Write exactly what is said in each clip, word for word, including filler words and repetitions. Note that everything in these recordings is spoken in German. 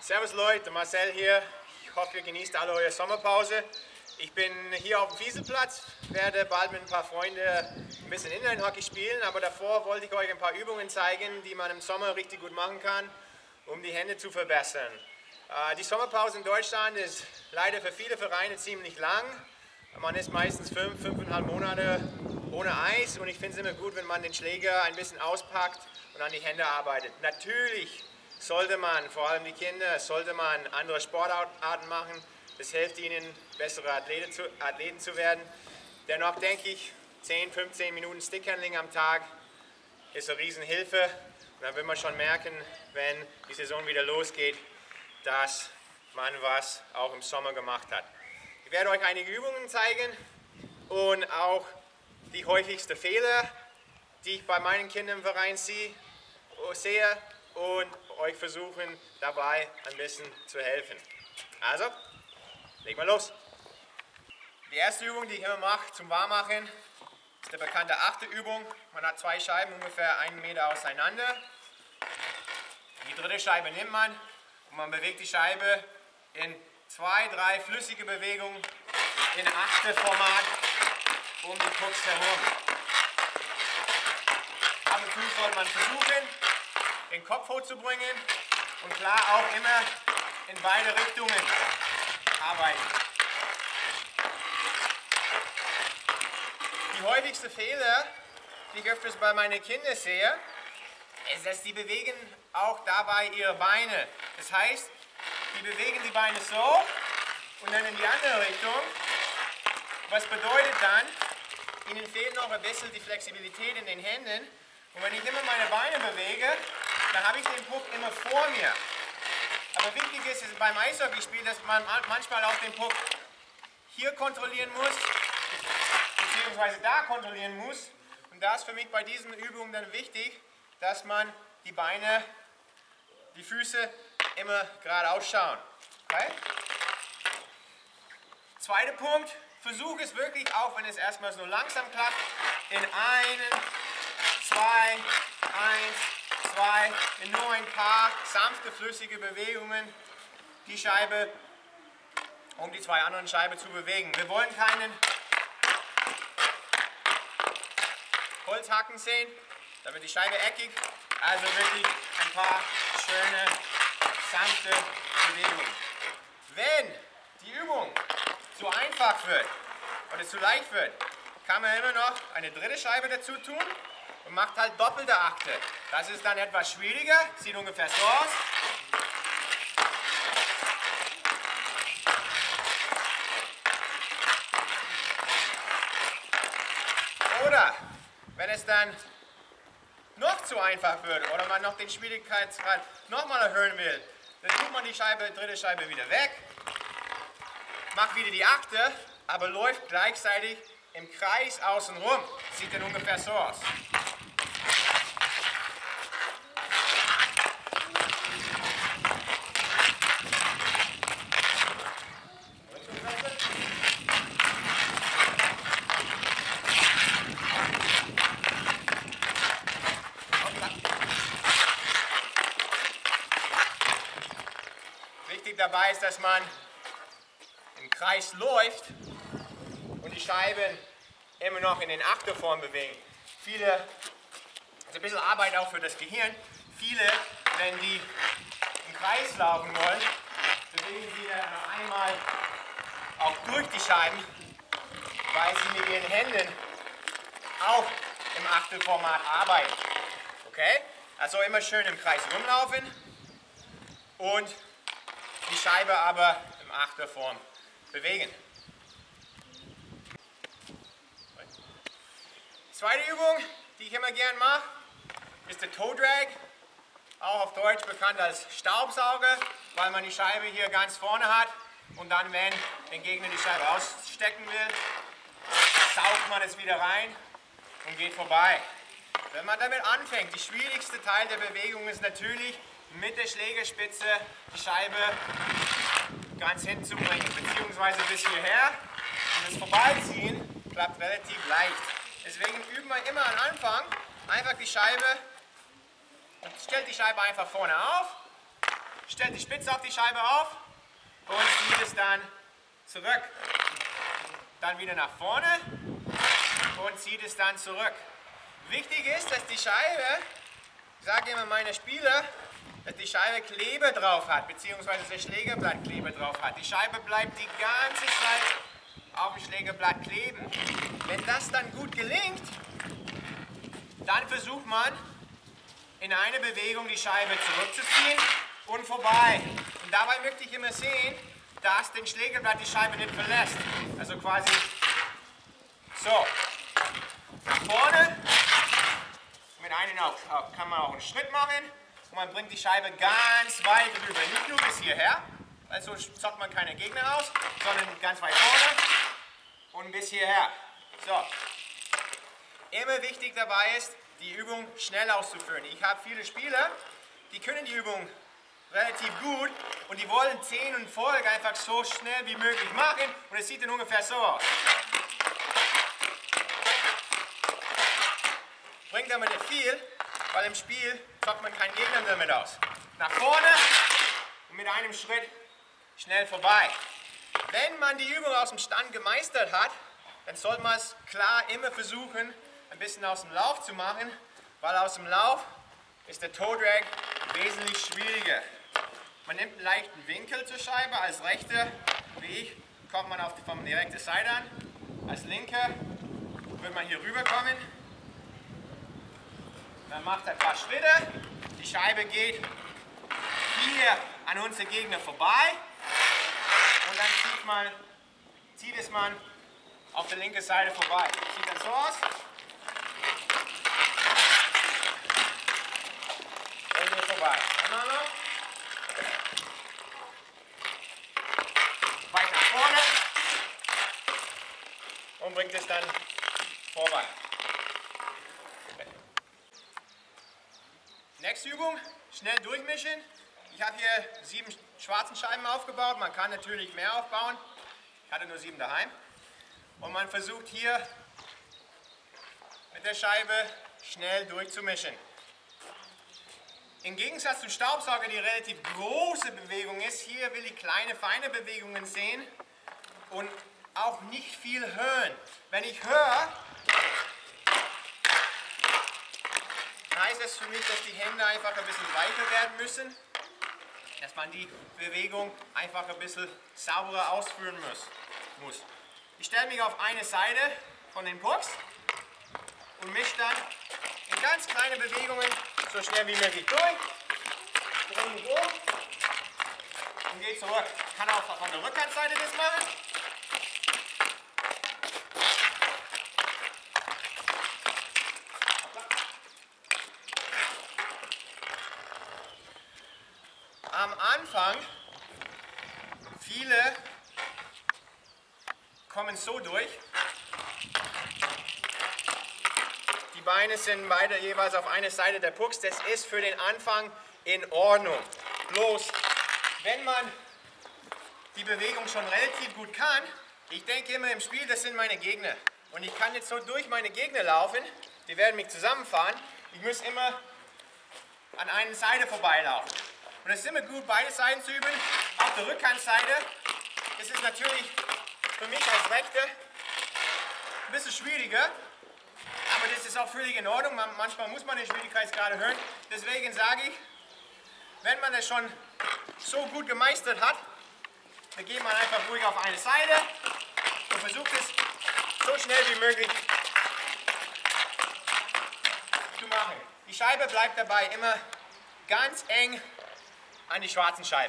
Servus Leute, Marcel hier. Ich hoffe, ihr genießt alle eure Sommerpause. Ich bin hier auf dem Fieselplatz, werde bald mit ein paar Freunden ein bisschen Inline-Hockey spielen, aber davor wollte ich euch ein paar Übungen zeigen, die man im Sommer richtig gut machen kann, um die Hände zu verbessern. Die Sommerpause in Deutschland ist leider für viele Vereine ziemlich lang. Man ist meistens fünf, fünfeinhalb Monate ohne Eis und ich finde es immer gut, wenn man den Schläger ein bisschen auspackt und an die Hände arbeitet. Natürlich sollte man, vor allem die Kinder, sollte man andere Sportarten machen. Das hilft ihnen, bessere Athleten zu, Athleten zu werden. Dennoch denke ich, zehn, fünfzehn Minuten Stickhandling am Tag ist eine Riesenhilfe. Und dann wird man schon merken, wenn die Saison wieder losgeht, dass man was auch im Sommer gemacht hat. Ich werde euch einige Übungen zeigen und auch die häufigsten Fehler, die ich bei meinen Kindern im Verein sehe und euch versuchen, dabei ein bisschen zu helfen. Also, legen wir los. Die erste Übung, die ich immer mache zum Warmmachen, ist die bekannte achte Übung. Man hat zwei Scheiben ungefähr einen Meter auseinander. Die dritte Scheibe nimmt man und man bewegt die Scheibe in zwei, drei flüssige Bewegungen in achte Format um die Pucks herum. Ab und zu soll man versuchen, den Kopf hochzubringen und klar auch immer in beide Richtungen arbeiten. Die häufigsten Fehler, die ich öfters bei meinen Kindern sehe, ist, dass die bewegen auch dabei ihre Beine. Das heißt, die bewegen die Beine so und dann in die andere Richtung. Was bedeutet dann, ihnen fehlt noch ein bisschen die Flexibilität in den Händen. Und wenn ich immer meine Beine bewege, dann habe ich den Puck immer vor mir. Aber wichtig ist, ist beim Eishockeyspiel, dass man manchmal auch den Puck hier kontrollieren muss, beziehungsweise da kontrollieren muss. Und da ist für mich bei diesen Übungen dann wichtig, dass man die Beine, die Füße immer geradeaus schauen. Okay? Zweiter Punkt, versuch es wirklich, auch wenn es erstmal so langsam klappt, in einen, zwei, eins, zwei, in nur ein paar sanfte, flüssige Bewegungen die Scheibe um die zwei anderen Scheiben zu bewegen. Wir wollen keinen Holzhaken sehen, da wird die Scheibe eckig, also wirklich ein paar schöne, sanfte Bewegungen. Wenn die Übung zu einfach wird oder zu leicht wird, kann man immer noch eine dritte Scheibe dazu tun und macht halt doppelte Akte. Das ist dann etwas schwieriger, sieht ungefähr so aus. Oder wenn es dann noch zu einfach wird oder man noch den Schwierigkeitsgrad nochmal erhöhen will, dann tut man die Scheibe, dritte Scheibe wieder weg, macht wieder die Akte, aber läuft gleichzeitig im Kreis außenrum. Sieht dann ungefähr so aus. Wichtig dabei ist, dass man im Kreis läuft und die Scheiben immer noch in den Achterform bewegen. Viele, das ist ein bisschen Arbeit auch für das Gehirn, viele, wenn die im Kreis laufen wollen, bewegen sie dann noch einmal auch durch die Scheiben, weil sie mit ihren Händen auch im Achtelformat arbeiten. Okay? Also immer schön im Kreis rumlaufen und die Scheibe aber im Achterform bewegen. Zweite Übung, die ich immer gern mache, ist der Toe Drag, auch auf Deutsch bekannt als Staubsauger, weil man die Scheibe hier ganz vorne hat und dann, wenn der Gegner die Scheibe ausstecken will, saugt man es wieder rein und geht vorbei. Wenn man damit anfängt, die schwierigste Teil der Bewegung ist natürlich, mit der Schlägerspitze die Scheibe ganz hinten zu bringen, beziehungsweise bis hierher. Und das Vorbeiziehen klappt relativ leicht. Deswegen üben wir immer am Anfang einfach die Scheibe und stellt die Scheibe einfach vorne auf stellt die Spitze auf die Scheibe auf und zieht es dann zurück. Dann wieder nach vorne und zieht es dann zurück. Wichtig ist, dass die Scheibe, ich sage immer meine Spieler, dass die Scheibe Kleber drauf hat, beziehungsweise das Schlägerblatt Kleber drauf hat. Die Scheibe bleibt die ganze Zeit auf dem Schlägerblatt kleben. Wenn das dann gut gelingt, dann versucht man in einer Bewegung die Scheibe zurückzuziehen und vorbei. Und dabei möchte ich immer sehen, dass das Schlägerblatt die Scheibe nicht verlässt. Also quasi so. Nach vorne. Mit einem auch, kann man auch einen Schritt machen. Und man bringt die Scheibe ganz weit rüber. Nicht nur bis hierher, weil so zockt man keine Gegner aus, sondern ganz weit vorne und bis hierher. So. Immer wichtig dabei ist, die Übung schnell auszuführen. Ich habe viele Spieler, die können die Übung relativ gut und die wollen zehn und Folge einfach so schnell wie möglich machen und es sieht dann ungefähr so aus. Bringt aber nicht viel, weil im Spiel zockt man keinen Gegner damit aus. Nach vorne und mit einem Schritt schnell vorbei. Wenn man die Übung aus dem Stand gemeistert hat, dann sollte man es klar immer versuchen, ein bisschen aus dem Lauf zu machen, weil aus dem Lauf ist der Toe Drag wesentlich schwieriger. Man nimmt einen leichten Winkel zur Scheibe. Als Rechter, wie ich, kommt man auf die, von der rechten Seite an. Als Linker wird man hier rüberkommen. Man macht ein paar Schritte. Die Scheibe geht hier an unsere Gegner vorbei. Und dann zieht, man, zieht es man auf der linken Seite vorbei. Sieht dann so aus. Und hier vorbei. Einmal noch. Weit nach vorne. Und bringt es dann vorbei. Nächste Übung, schnell durchmischen. Ich habe hier sieben schwarzen Scheiben aufgebaut. Man kann natürlich mehr aufbauen. Ich hatte nur sieben daheim. Und man versucht hier mit der Scheibe schnell durchzumischen. Im Gegensatz zum Staubsauger, die relativ große Bewegung ist, hier will ich kleine, feine Bewegungen sehen und auch nicht viel hören. Wenn ich höre, heißt es für mich, dass die Hände einfach ein bisschen weicher werden müssen, dass man die Bewegung einfach ein bisschen sauberer ausführen muss. Ich stelle mich auf eine Seite von den Pucks und mische dann in ganz kleine Bewegungen so schnell wie möglich durch, drehe mich um und gehe zurück. Ich kann auch von der Rückhandseite das machen. Am Anfang, viele kommen so durch. Die Beine sind beide jeweils auf einer Seite der Pucks. Das ist für den Anfang in Ordnung. Bloß, wenn man die Bewegung schon relativ gut kann, ich denke immer im Spiel, das sind meine Gegner. Und ich kann jetzt so durch meine Gegner laufen, die werden mich zusammenfahren. Ich muss immer an einer Seite vorbeilaufen. Und es ist immer gut, beide Seiten zu üben. Auf der Rückhandseite ist es natürlich für mich als Rechter ein bisschen schwieriger. Aber das ist auch völlig in Ordnung. Manchmal muss man den Schwierigkeitsgrad hören. Deswegen sage ich, wenn man es schon so gut gemeistert hat, dann geht man einfach ruhig auf eine Seite und versucht es so schnell wie möglich zu machen. Die Scheibe bleibt dabei immer ganz eng an die schwarzen Scheiben.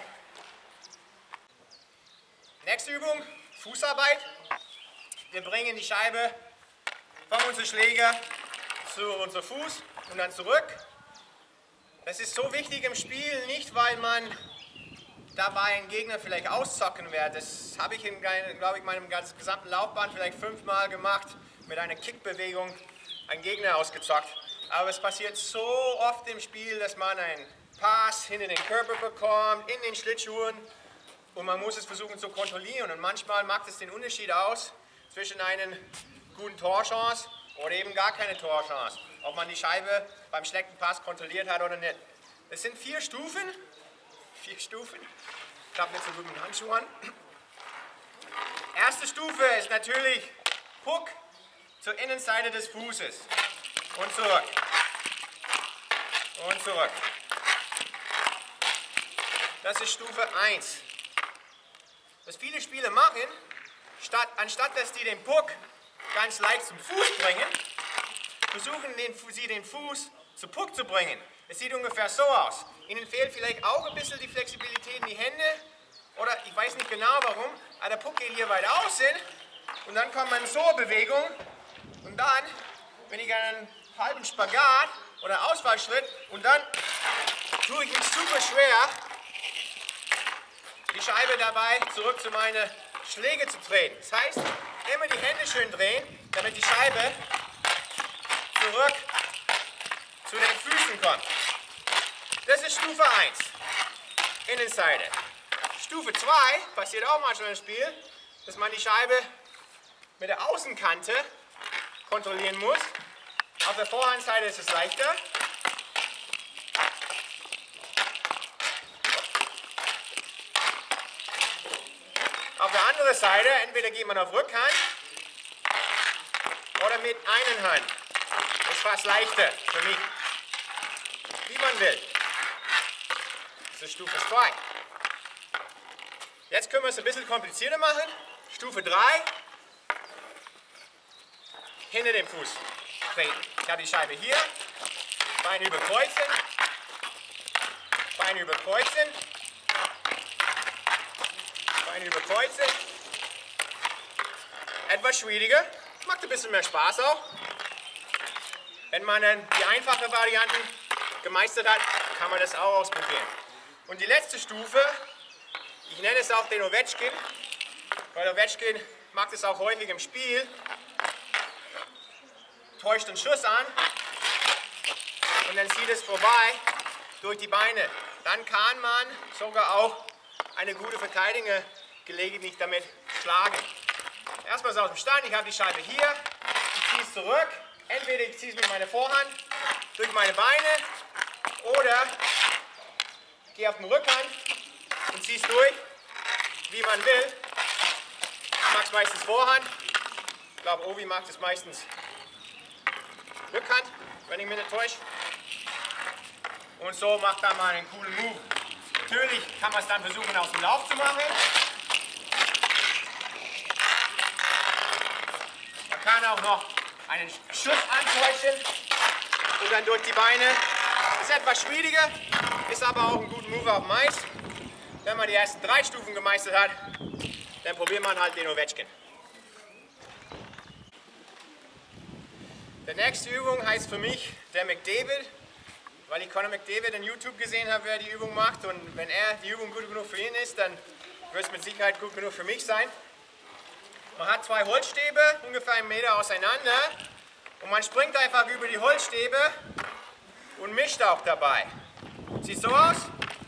Nächste Übung, Fußarbeit. Wir bringen die Scheibe von unserem Schläger zu unserem Fuß und dann zurück. Das ist so wichtig im Spiel, nicht weil man dabei einen Gegner vielleicht auszocken wird. Das habe ich in, glaube ich, meinem ganzen gesamten Laufbahn vielleicht fünfmal gemacht, mit einer Kickbewegung einen Gegner ausgezockt. Aber es passiert so oft im Spiel, dass man einen Pass hinter den Körper bekommt, in den Schlittschuhen und man muss es versuchen zu kontrollieren. Und manchmal macht es den Unterschied aus zwischen einer guten Torchance oder eben gar keine Torchance, ob man die Scheibe beim schlechten Pass kontrolliert hat oder nicht. Es sind vier Stufen, vier Stufen. Ich habe nicht so gut mit Handschuhen an. Erste Stufe ist natürlich Puck zur Innenseite des Fußes und zurück und zurück. Das ist Stufe eins. Was viele Spieler machen, statt, anstatt dass die den Puck ganz leicht zum Fuß bringen, versuchen den, sie den Fuß zu Puck zu bringen. Es sieht ungefähr so aus. Ihnen fehlt vielleicht auch ein bisschen die Flexibilität in die Hände. Oder ich weiß nicht genau warum, aber der Puck geht hier weit außen und dann kommt man in so eine Bewegung und dann, wenn ich einen halben Spagat oder Ausfallschritt und dann tue ich mich super schwer, die Scheibe dabei zurück zu meinen Schläge zu drehen. Das heißt, immer die Hände schön drehen, damit die Scheibe zurück zu den Füßen kommt. Das ist Stufe eins, Innenseite. Stufe zwei, passiert auch manchmal im Spiel, dass man die Scheibe mit der Außenkante kontrollieren muss. Auf der Vorhandseite ist es leichter. Auf der anderen Seite, entweder geht man auf Rückhand oder mit einer Hand. Das ist fast leichter für mich. Wie man will. Das ist Stufe zwei. Jetzt können wir es ein bisschen komplizierter machen. Stufe drei. Hinter dem Fuß treten. Ich habe die Scheibe hier. Beine überkreuzen. Beine überkreuzen. Beine überkreuzen. Etwas schwieriger. Macht ein bisschen mehr Spaß auch. Wenn man dann die einfache Varianten gemeistert hat, kann man das auch ausprobieren. Und die letzte Stufe, ich nenne es auch den Ovechkin, weil Ovechkin macht es auch häufig im Spiel, täuscht den Schuss an und dann zieht es vorbei durch die Beine. Dann kann man sogar auch eine gute Verteidiger gelegentlich damit schlagen. Erstmal aus dem Stand, ich habe die Scheibe hier, ich ziehe es zurück, entweder ich ziehe es mit meiner Vorhand durch meine Beine oder gehe auf den Rückhand und ziehe es durch, wie man will. Ich mag es meistens Vorhand. Ich glaube, Ovi mag es meistens Rückhand, wenn ich mich nicht täusche. Und so macht er mal einen coolen Move. Natürlich kann man es dann versuchen, aus dem Lauf zu machen. Man kann auch noch einen Schuss antäuschen und dann durch die Beine. Ist etwas schwieriger, ist aber auch ein guter Move auf dem Eis. Wenn man die ersten drei Stufen gemeistert hat, dann probiert man halt den Ovechkin. Die nächste Übung heißt für mich der McDavid, weil ich Connor McDavid in YouTube gesehen habe, wer die Übung macht. Und wenn er die Übung gut genug für ihn ist, dann wird es mit Sicherheit gut genug für mich sein. Man hat zwei Holzstäbe, ungefähr einen Meter auseinander. Und man springt einfach über die Holzstäbe und mischt auch dabei. Sieht so aus.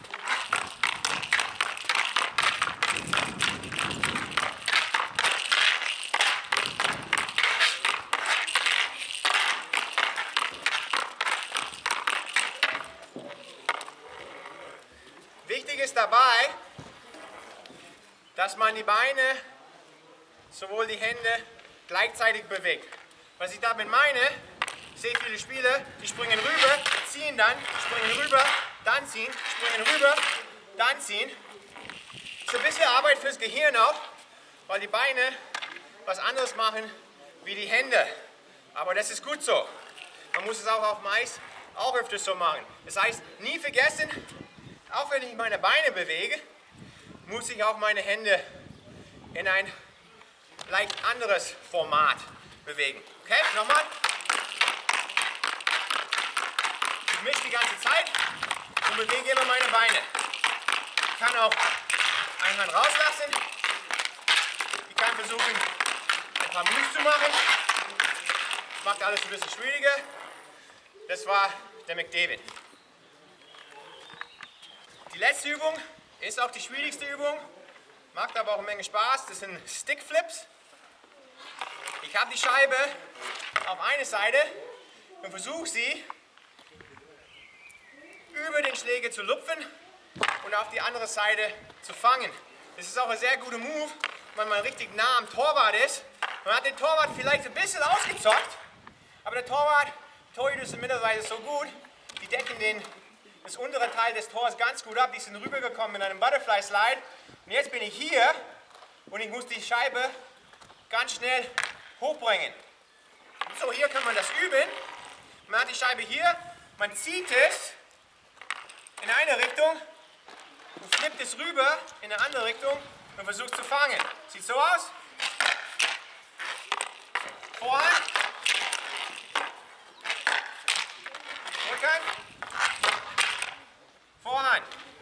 Wichtig ist dabei, dass man die Beine, sowohl die Hände, gleichzeitig bewegt. Was ich damit meine, ich sehe viele Spieler, die springen rüber, ziehen dann, springen rüber, dann ziehen, springen rüber, dann ziehen. Das ist ein bisschen Arbeit fürs Gehirn auch, weil die Beine was anderes machen wie die Hände. Aber das ist gut so. Man muss es auch auf dem Eis auch öfters so machen. Das heißt, nie vergessen, auch wenn ich meine Beine bewege, muss ich auch meine Hände in ein leicht anderes Format bewegen. Okay, nochmal. Ich mische die ganze Zeit und bewege immer meine Beine. Ich kann auch eine Hand rauslassen. Ich kann versuchen, ein paar Moves zu machen. Das macht alles ein bisschen schwieriger. Das war der McDavid. Die letzte Übung ist auch die schwierigste Übung, macht aber auch eine Menge Spaß. Das sind Stickflips. Ich habe die Scheibe auf eine Seite und versuche sie über den Schläger zu lupfen und auf die andere Seite zu fangen. Das ist auch ein sehr guter Move, wenn man richtig nah am Torwart ist. Man hat den Torwart vielleicht ein bisschen ausgezockt, aber der Torwart, die Torhüter sind mittlerweile so gut, die decken den, das untere Teil des Tors ganz gut ab. Die sind rübergekommen mit einem Butterfly Slide. Und jetzt bin ich hier und ich muss die Scheibe ganz schnell hochbringen. So, hier kann man das üben. Man hat die Scheibe hier, man zieht es in eine Richtung und flippt es rüber in eine andere Richtung und versucht zu fangen. Sieht so aus. Vorhand. Rückhand. Vorhand.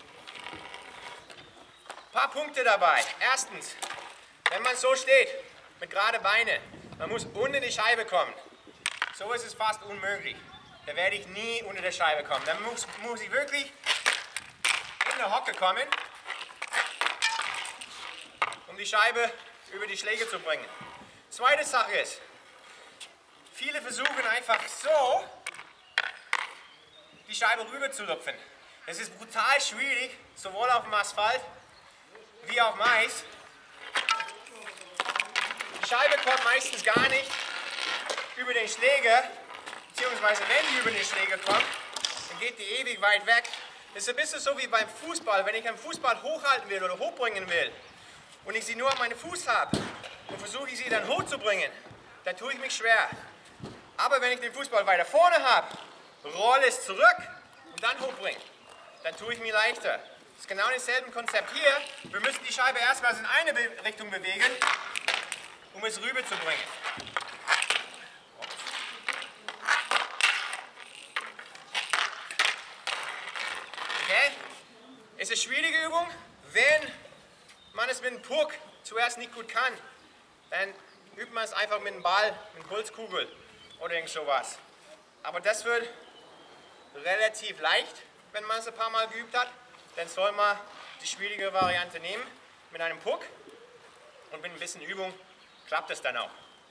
Ein paar Punkte dabei. Erstens, wenn man so steht, mit gerade Beine, man muss unter die Scheibe kommen. So ist es fast unmöglich. Da werde ich nie unter der Scheibe kommen. Dann muss, muss ich wirklich in der Hocke kommen, um die Scheibe über die Schläge zu bringen. Zweite Sache ist, viele versuchen einfach so, die Scheibe rüber zu lupfen. Das ist brutal schwierig, sowohl auf dem Asphalt wie auf dem Eis. Die Scheibe kommt meistens gar nicht über den Schläger, beziehungsweise wenn die über den Schläger kommt, dann geht die ewig weit weg. Das ist ein bisschen so wie beim Fußball. Wenn ich einen Fußball hochhalten will oder hochbringen will und ich sie nur an meinem Fuß habe und versuche ich sie dann hochzubringen, dann tue ich mich schwer. Aber wenn ich den Fußball weiter vorne habe, rolle es zurück und dann hochbringe, dann tue ich mich leichter. Das ist genau dasselbe Konzept hier. Wir müssen die Scheibe erstmals in eine Be- Richtung bewegen, um es rüber zu bringen. Okay? Es ist eine schwierige Übung, wenn man es mit dem Puck zuerst nicht gut kann. Dann übt man es einfach mit dem Ball, mit einer Holzkugel oder irgend sowas. Aber das wird relativ leicht, wenn man es ein paar Mal geübt hat. Dann soll man die schwierige Variante nehmen mit einem Puck und mit ein bisschen Übung klappt es dann auch.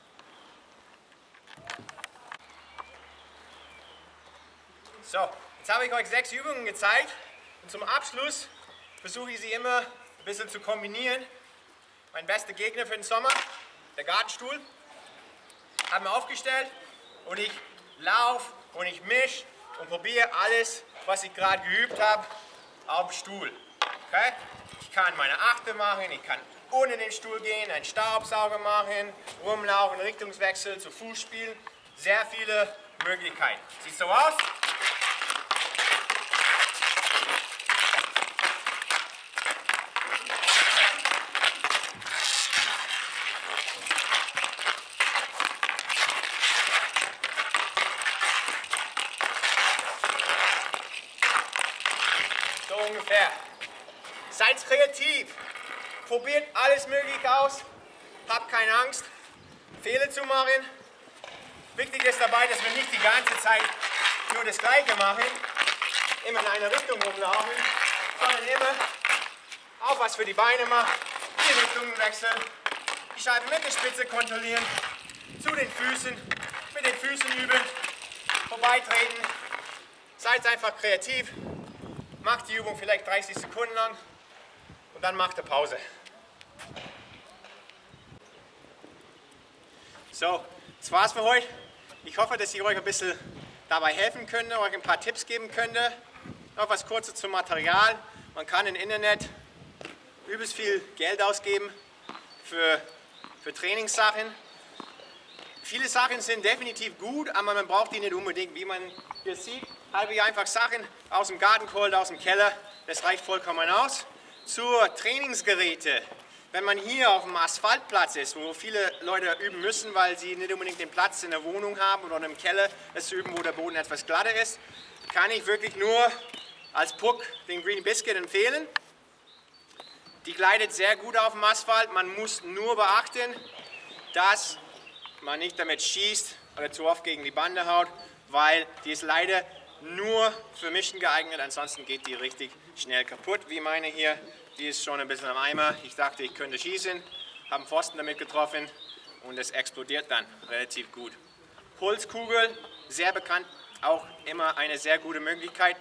So, jetzt habe ich euch sechs Übungen gezeigt und zum Abschluss versuche ich sie immer ein bisschen zu kombinieren. Mein bester Gegner für den Sommer, der Gartenstuhl, habe mir aufgestellt und ich laufe und ich mische und probiere alles, was ich gerade geübt habe, auf dem Stuhl. Okay? Ich kann meine Achte machen, ich kann ohne den Stuhl gehen, einen Staubsauger machen, rumlaufen, Richtungswechsel, zu Fuß spielen. Sehr viele Möglichkeiten. Sieht so aus? So ungefähr. Seid kreativ. Probiert alles Mögliche aus. Habt keine Angst, Fehler zu machen. Wichtig ist dabei, dass wir nicht die ganze Zeit nur das Gleiche machen, immer in eine Richtung rumlaufen, sondern immer auch was für die Beine machen, die Richtungen wechseln, die Scheibe mit der Spitze kontrollieren, zu den Füßen, mit den Füßen üben, vorbeitreten. Seid einfach kreativ. Macht die Übung vielleicht dreißig Sekunden lang und dann macht ihr Pause. So, das war's für heute. Ich hoffe, dass ich euch ein bisschen dabei helfen könnte, euch ein paar Tipps geben könnte. Noch was Kurzes zum Material. Man kann im Internet übelst viel Geld ausgeben für, für Trainingssachen. Viele Sachen sind definitiv gut, aber man braucht die nicht unbedingt. Wie man hier sieht, habe ich einfach Sachen aus dem Garten geholt, aus dem Keller. Das reicht vollkommen aus. Zur Trainingsgeräte. Wenn man hier auf dem Asphaltplatz ist, wo viele Leute üben müssen, weil sie nicht unbedingt den Platz in der Wohnung haben oder im Keller, das zu üben, wo der Boden etwas glatter ist, kann ich wirklich nur als Puck den Green Biscuit empfehlen. Die gleitet sehr gut auf dem Asphalt. Man muss nur beachten, dass man nicht damit schießt oder zu oft gegen die Bande haut, weil die ist leider nur für Mischen geeignet, ansonsten geht die richtig schnell kaputt, wie meine hier. Die ist schon ein bisschen am Eimer. Ich dachte, ich könnte schießen, habe einen Pfosten damit getroffen und es explodiert dann relativ gut. Holzkugel, sehr bekannt, auch immer eine sehr gute Möglichkeit.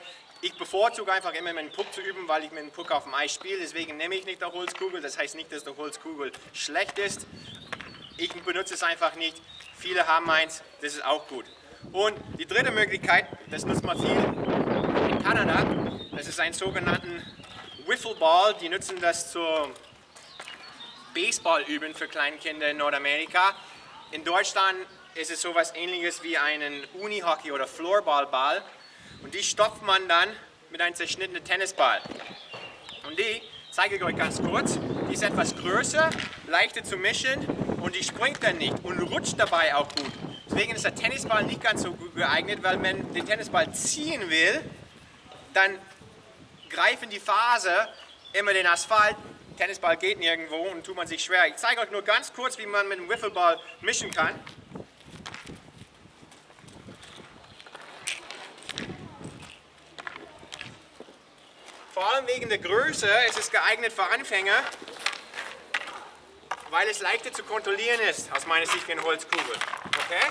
Ich bevorzuge einfach immer mit dem Puck zu üben, weil ich mit dem Puck auf dem Eis spiele. Deswegen nehme ich nicht die Holzkugel. Das heißt nicht, dass die Holzkugel schlecht ist. Ich benutze es einfach nicht. Viele haben eins, das ist auch gut. Und die dritte Möglichkeit, das nutzt man viel in Kanada, das ist ein sogenannten Wiffle Ball. Die nutzen das zum Baseball üben für Kleinkinder in Nordamerika. In Deutschland ist es sowas ähnliches wie einen Unihockey oder Floorballball. Und die stopft man dann mit einem zerschnittenen Tennisball. Und die zeige ich euch ganz kurz. Die ist etwas größer, leichter zu mischen und die springt dann nicht und rutscht dabei auch gut. Deswegen ist der Tennisball nicht ganz so gut geeignet, weil wenn man den Tennisball ziehen will, dann greifen die Faser immer den Asphalt. Tennisball geht nirgendwo und tut man sich schwer. Ich zeige euch nur ganz kurz, wie man mit dem Wiffleball mischen kann. Vor allem wegen der Größe ist es geeignet für Anfänger, weil es leichter zu kontrollieren ist, aus meiner Sicht, wie eine Holzkugel. Okay?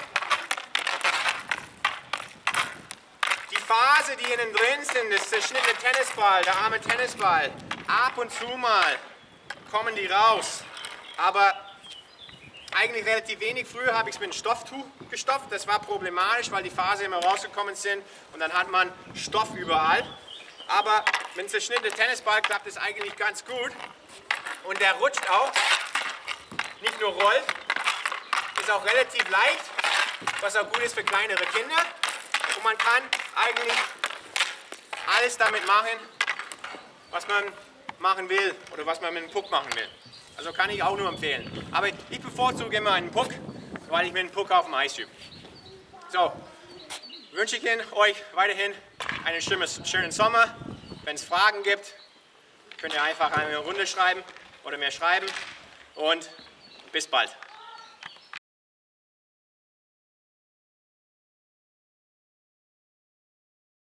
Die Phase, die innen drin sind, das zerschnittene Tennisball, der arme Tennisball, ab und zu mal kommen die raus. Aber eigentlich relativ wenig. Früher habe ich es mit einem Stofftuch gestopft. Das war problematisch, weil die Fasern immer rausgekommen sind und dann hat man Stoff überall. Aber mit einem zerschnittenen Tennisball klappt es eigentlich ganz gut. Und der rutscht auch, nicht nur rollt, ist auch relativ leicht, was auch gut ist für kleinere Kinder. Und man kann eigentlich alles damit machen, was man machen will oder was man mit dem Puck machen will. Also kann ich auch nur empfehlen. Aber ich bevorzuge immer einen Puck, weil ich mit dem Puck auf dem Eis übe. So, wünsche ich Ihnen, euch weiterhin einen schönen Sommer. Wenn es Fragen gibt, könnt ihr einfach eine Runde schreiben oder mir schreiben. Und bis bald.